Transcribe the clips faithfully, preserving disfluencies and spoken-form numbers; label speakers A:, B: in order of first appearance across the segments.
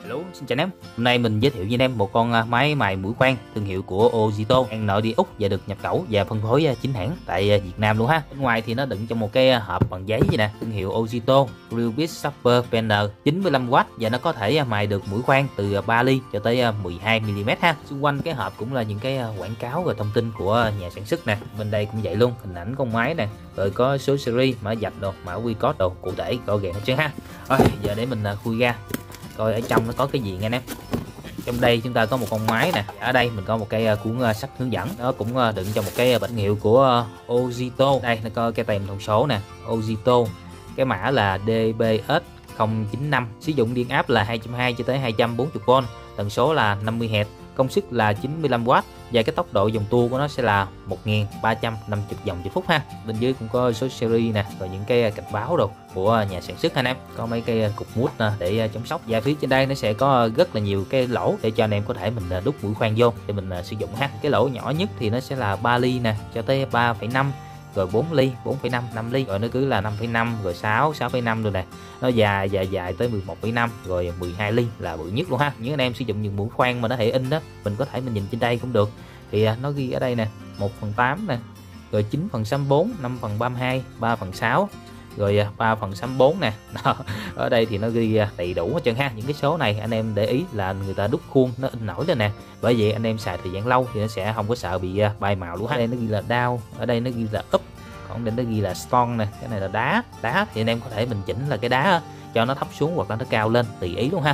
A: Hello, xin chào anh em. Hôm nay mình giới thiệu với anh em một con máy mài mũi khoan thương hiệu của Ojito, đang nội địa Úc và được nhập khẩu và phân phối chính hãng tại Việt Nam luôn ha. Bên ngoài thì nó đựng trong một cái hộp bằng giấy vậy nè, thương hiệu Ojito Real Bit Super Panel chín mươi lăm oát và nó có thể mài được mũi khoan từ ba ly cho tới mười hai mi li mét ha. Xung quanh cái hộp cũng là những cái quảng cáo và thông tin của nhà sản xuất nè. Bên đây cũng vậy luôn, hình ảnh con máy nè, rồi có số series, mã vạch đồ, mã quy code đồ cụ thể rõ ràng hết trơn ha. Rồi giờ để mình khui ra coi ở trong nó có cái gì nha anh em. Trong đây chúng ta có một con máy nè, ở đây mình có một cái cuốn sách hướng dẫn, nó cũng đựng trong một cái bản hiệu của Ojito. Đây nó có cái tem thông số nè, Ojito, cái mã là D B S không chín năm, sử dụng điện áp là hai trăm hai mươi cho tới hai trăm bốn mươi vôn, tần số là năm mươi héc, công suất là chín mươi lăm oát và cái tốc độ dòng tua của nó sẽ là một nghìn ba trăm năm mươi vòng trên phút ha. Bên dưới cũng có số series nè, rồi những cái cảnh báo đồ của nhà sản xuất anh em. Có mấy cái cục mút để chống sốc, và phía trên đây nó sẽ có rất là nhiều cái lỗ để cho anh em có thể mình đút mũi khoan vô để mình sử dụng ha. Cái lỗ nhỏ nhất thì nó sẽ là ba ly nè cho tới ba phẩy năm, rồi bốn ly, bốn phẩy năm, năm ly, rồi nó cứ là năm phẩy năm, rồi sáu, sáu phẩy năm rồi nè. Nó dài dài dài tới mười một phẩy năm, rồi mười hai ly là bự nhất luôn ha. Những anh em sử dụng những mũi khoan mà nó hệ in đó, mình có thể mình nhìn trên đây cũng được. Thì nó ghi ở đây nè, một phần tám nè, rồi chín phần sáu mươi bốn, năm phần ba mươi hai, ba phần sáu, rồi ba phần sáu mươi bốn nè. Đó. Ở đây thì nó ghi đầy đủ hết trơn ha. Những cái số này anh em để ý là người ta đúc khuôn nó in nổi lên nè. Bởi vậy anh em xài thời gian lâu thì nó sẽ không có sợ bị bay màu luôn ha. Ở đây nó ghi là down, ở đây nó ghi là up, còn đây nó ghi là stone nè, cái này là đá. Đá thì anh em có thể mình chỉnh là cái đá cho nó thấp xuống hoặc là nó cao lên tùy ý luôn ha.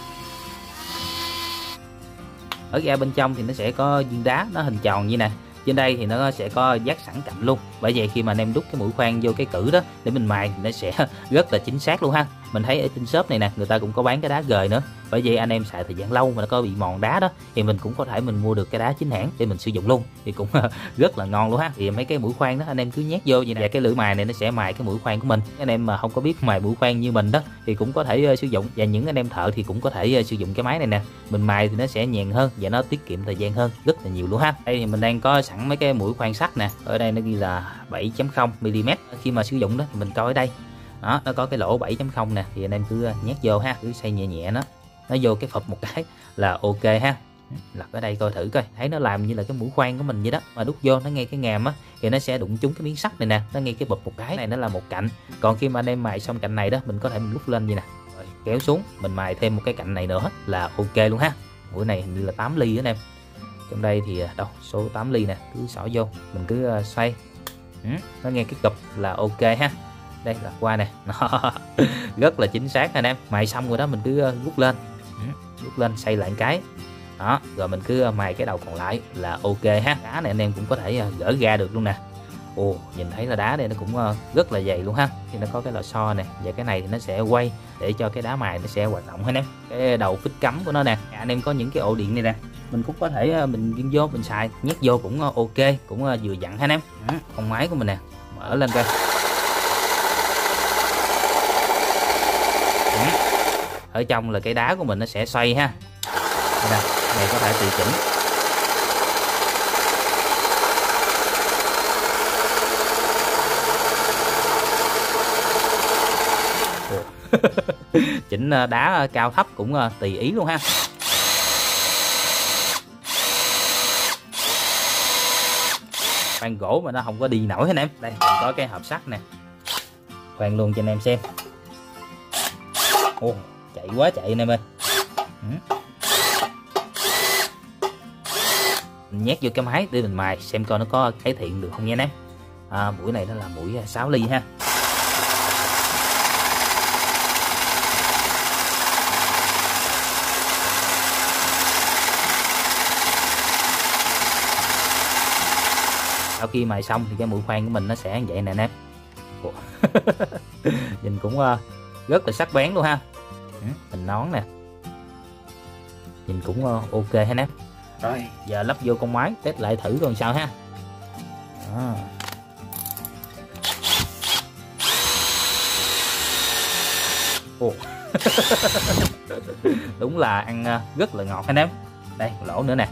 A: Ở ra bên trong thì nó sẽ có viên đá nó hình tròn như này. Trên đây thì nó sẽ có vát sẵn cạnh luôn. Bởi vậy khi mà anh em đút cái mũi khoan vô cái cử đó để mình mài thì nó sẽ rất là chính xác luôn ha. Mình thấy ở trên shop này nè, người ta cũng có bán cái đá gời nữa. Bởi vậy anh em xài thời gian lâu mà nó có bị mòn đá đó thì mình cũng có thể mình mua được cái đá chính hãng để mình sử dụng luôn, thì cũng rất là ngon luôn ha. Thì mấy cái mũi khoan đó anh em cứ nhét vô vậy nè, và cái lưỡi mài này nó sẽ mài cái mũi khoan của mình. Anh em mà không có biết mài mũi khoan như mình đó thì cũng có thể uh, sử dụng, và những anh em thợ thì cũng có thể uh, sử dụng cái máy này nè. Mình mài thì nó sẽ nhàn hơn và nó tiết kiệm thời gian hơn rất là nhiều luôn ha. Đây thì mình đang có sẵn mấy cái mũi khoan sắt nè, ở đây nó ghi là bảy chấm không mi li mét. Khi mà sử dụng đó thì mình coi ở đây đó, nó có cái lỗ bảy chấm không nè, thì anh em cứ nhét vô ha, cứ xoay nhẹ nhẹ nó nó vô cái phập một cái là ok ha. Lật ở đây coi thử coi, thấy nó làm như là cái mũi khoan của mình vậy đó, mà đút vô nó ngay cái ngàm á thì nó sẽ đụng trúng cái miếng sắt này nè, nó ngay cái bụp một cái này, nó là một cạnh. Còn khi mà anh em mài xong cạnh này đó, mình có thể mình đút lên vậy nè, rồi kéo xuống mình mài thêm một cái cạnh này nữa là ok luôn ha. Mũi này hình như là tám ly đó anh em. Trong đây thì đâu số tám ly nè, cứ xỏ vô mình cứ uh, xoay, ừ, nó nghe cái cụp là ok ha. Đây là qua nè, nó rất là chính xác anh em. Mài xong rồi đó mình cứ uh, rút lên, ừ, rút lên xoay lại một cái đó, rồi mình cứ uh, mài cái đầu còn lại là ok ha. Đá này anh em cũng có thể uh, gỡ ra được luôn nè. Ồ, nhìn thấy là đá đây nó cũng uh, rất là dày luôn ha. Thì nó có cái lò xo nè, và cái này thì nó sẽ quay để cho cái đá mài nó sẽ hoạt động hết em. Cái đầu phích cắm của nó nè, anh em có những cái ổ điện này nè, mình cũng có thể uh, mình viên vô mình xài, nhét vô cũng uh, ok, cũng uh, vừa dặn ha anh em. Ừ, con máy của mình nè, mở lên coi. Ở trong là cái đá của mình nó sẽ xoay ha. Đây nè, này có thể tùy chỉnh. Chỉnh đá cao thấp cũng tùy ý luôn ha. Khoan gỗ mà nó không có đi nổi anh em. Đây mình có cái hộp sắt nè, khoan luôn cho anh em xem. Ồ, chạy quá chạy anh em ơi. Ừ. Mình nhét vô cái máy để mình mài xem coi nó có cải thiện được không nha anh em. À, mũi này nó là mũi sáu ly ha. Sau khi mài xong thì cái mũi khoan của mình nó sẽ như vậy nè anh em. Nhìn cũng uh, rất là sắc bén luôn ha. Ừ, mình nón nè, nhìn cũng uh, ok ha anh em. Rồi giờ lắp vô con máy test lại thử coi sao ha. Đó. Ồ. Đúng là ăn uh, rất là ngọt anh em. Đây lỗ nữa nè.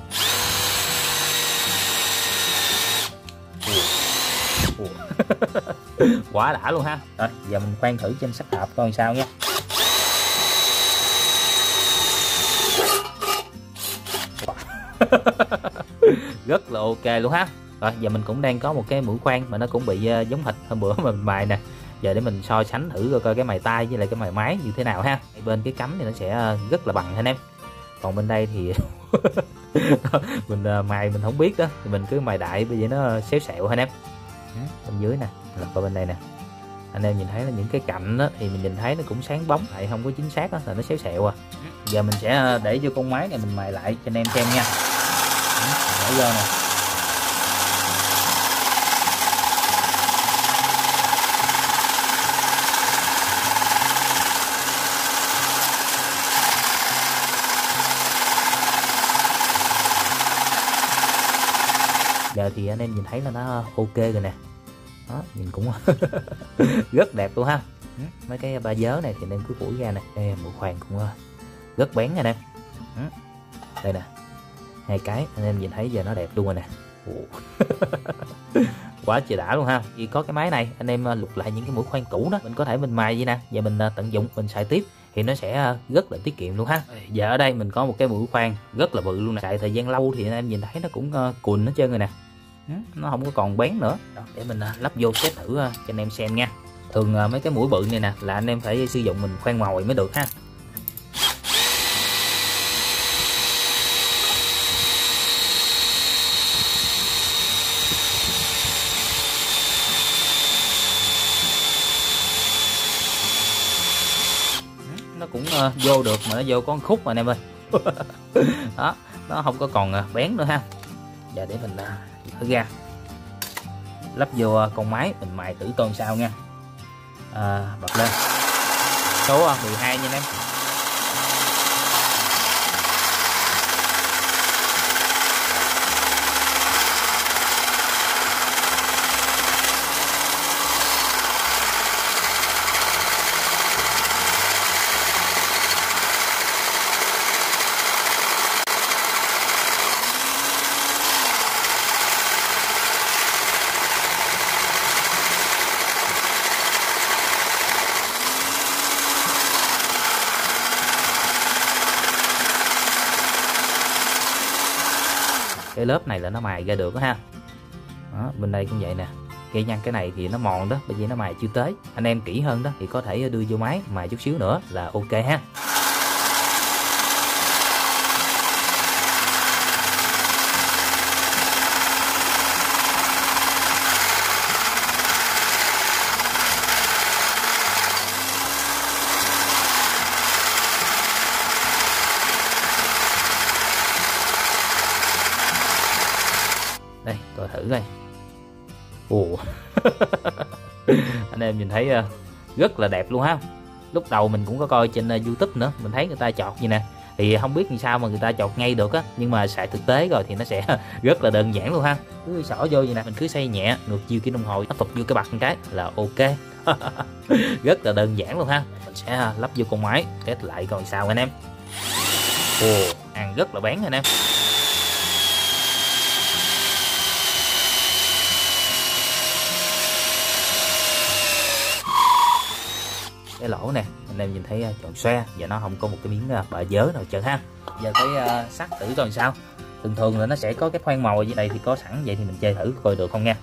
A: Quá đã luôn ha. Rồi giờ mình khoan thử trên sắt hộp coi sao nha. Rất là ok luôn ha. Rồi giờ mình cũng đang có một cái mũi khoan mà nó cũng bị uh, giống hệt hôm bữa mà mình mài nè. Giờ để mình so sánh thử coi, coi cái mài tay với lại cái mài máy như thế nào ha. Bên cái cắm thì nó sẽ uh, rất là bằng anh em. Còn bên đây thì mình uh, mài mình không biết đó, thì mình cứ mài đại bây giờ nó xéo xẹo anh em. Bên dưới nè, là coi bên đây nè, anh em nhìn thấy là những cái cạnh đó thì mình nhìn thấy nó cũng sáng bóng, lại không có chính xác đó, là nó xéo xẹo à. Giờ mình sẽ để vô con máy này mình mài lại cho anh em xem nha. Để vô nè. Giờ thì anh em nhìn thấy là nó ok rồi nè. Đó, nhìn cũng rất đẹp luôn ha. Mấy cái ba vớ này thì anh em cứ phủi ra nè. Đây, mũi khoan cũng rất bén nha anh em. Đây nè, hai cái anh em nhìn thấy giờ nó đẹp luôn rồi nè. Quá trời đã luôn ha. Khi có cái máy này anh em lục lại những cái mũi khoan cũ đó, mình có thể mình mài vậy nè, và mình tận dụng mình xài tiếp thì nó sẽ rất là tiết kiệm luôn ha. Giờ ở đây mình có một cái mũi khoan rất là bự luôn nè, xài thời gian lâu thì anh em nhìn thấy nó cũng cùn hết trơn rồi nè, nó không có còn bén nữa. Đó, để mình lắp vô test thử cho anh em xem nha. Thường mấy cái mũi bự này nè là anh em phải sử dụng mình khoan mồi mới được ha. Nó cũng uh, vô được mà nó vô có một khúc mà anh em ơi. Đó, nó không có còn uh, bén nữa ha. Giờ để mình uh, thử ra lắp vô uh, con máy mình mài thử con sao nha. À, bật lên số uh, mười hai nha anh em. Cái lớp này là nó mài ra được đó ha. Đó, bên đây cũng vậy nè. Cây nhăn cái này thì nó mòn đó, bởi vì nó mài chưa tới. Anh em kỹ hơn đó thì có thể đưa vô máy mài chút xíu nữa là ok ha. Đây, coi thử đây. Ồ. Anh em nhìn thấy rất là đẹp luôn ha. Lúc đầu mình cũng có coi trên YouTube nữa, mình thấy người ta chọt như nè. Thì không biết làm sao mà người ta chọt ngay được á, nhưng mà xài thực tế rồi thì nó sẽ rất là đơn giản luôn ha. Cứ xỏ vô vậy nè, mình cứ xoay nhẹ ngược chiều kim đồng hồ, áp phục vô cái bật một cái là ok. Rất là đơn giản luôn ha. Mình sẽ lắp vô con máy test lại coi sao anh em. Ồ, ăn rất là bén anh em. Cái lỗ nè anh em nhìn thấy tròn xoe và nó không có một cái miếng bạ vớ nào trơn ha. Giờ cái uh, sắt thử coi sao. Thường thường là nó sẽ có cái khoan mồi dưới đây thì có sẵn, vậy thì mình chơi thử coi được không nha.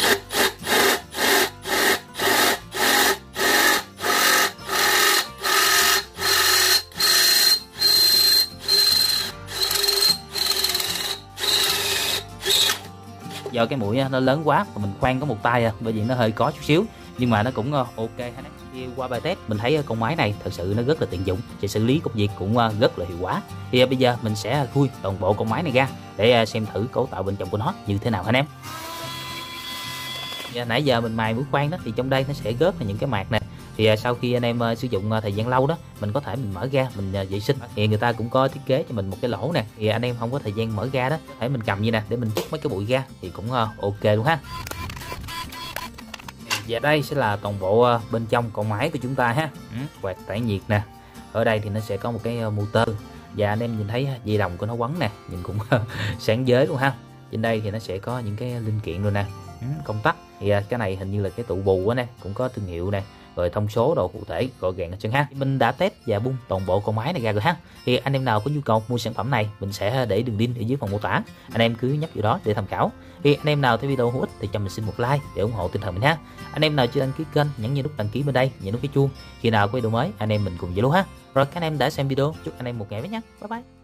A: Do cái mũi nó lớn quá mà mình khoan có một tay à, bởi vì nó hơi có chút xíu, nhưng mà nó cũng ok ha. Khi qua bài test mình thấy con máy này thật sự nó rất là tiện dụng và xử lý công việc cũng rất là hiệu quả. Thì bây giờ mình sẽ khui toàn bộ con máy này ra để xem thử cấu tạo bên trong của nó như thế nào anh em. Và nãy giờ mình mài mũi khoan đó thì trong đây nó sẽ rớt là những cái mạc này. Thì sau khi anh em sử dụng thời gian lâu đó, mình có thể mình mở ra mình vệ sinh. Thì người ta cũng có thiết kế cho mình một cái lỗ nè, thì anh em không có thời gian mở ra đó, có thể mình cầm như nè để mình hút mấy cái bụi ra thì cũng ok luôn ha. Và đây sẽ là toàn bộ bên trong con máy của chúng ta ha. Quạt tản nhiệt nè, ở đây thì nó sẽ có một cái motor, và anh em nhìn thấy dây đồng của nó quấn nè, nhìn cũng sáng giới luôn ha. Trên đây thì nó sẽ có những cái linh kiện rồi nè, công tắc thì cái này hình như là cái tụ bù á nè, cũng có thương hiệu nè, rồi thông số đồ cụ thể gọn gàng hết trơn ha. Thì mình đã test và bung toàn bộ con máy này ra rồi ha. Thì anh em nào có nhu cầu mua sản phẩm này, mình sẽ để đường link ở dưới phần mô tả, anh em cứ nhấp vào đó để tham khảo. Thì anh em nào thấy video hữu ích thì cho mình xin một like để ủng hộ tinh thần mình ha. Anh em nào chưa đăng ký kênh, nhấn vào nút đăng ký bên đây, nhấn nút cái chuông, khi nào có video mới anh em mình cùng về luôn ha. Rồi các anh em đã xem video, chúc anh em một ngày mới nhé, bye bye.